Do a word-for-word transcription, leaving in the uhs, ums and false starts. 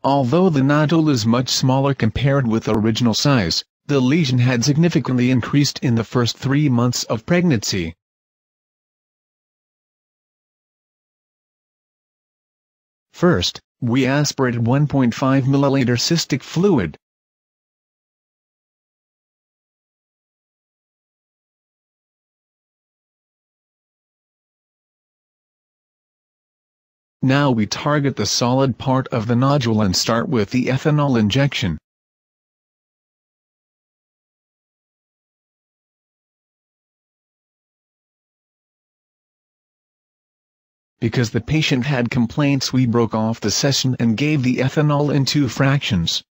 Although the nodule is much smaller compared with the original size, the lesion had significantly increased in the first three months of pregnancy. First, we aspirated one point five milliliter cystic fluid. Now we target the solid part of the nodule and start with the ethanol injection. Because the patient had complaints, we broke off the session and gave the ethanol in two fractions.